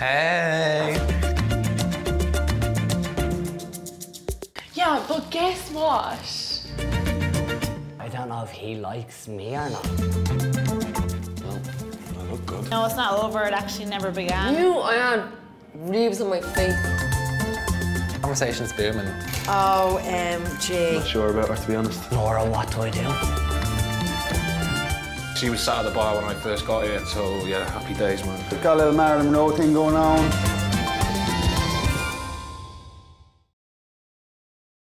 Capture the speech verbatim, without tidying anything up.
Hey. Yeah, but guess what? I don't know if he likes me or not. Well, I look good. No, it's not over. It actually never began. You, I had reams on my face. Conversation's booming. O M G. Not sure about her, to be honest. Nora, what do I do? She was sat at the bar when I first got here, so yeah, happy days, man. Got a little Marilyn Monroe thing going on.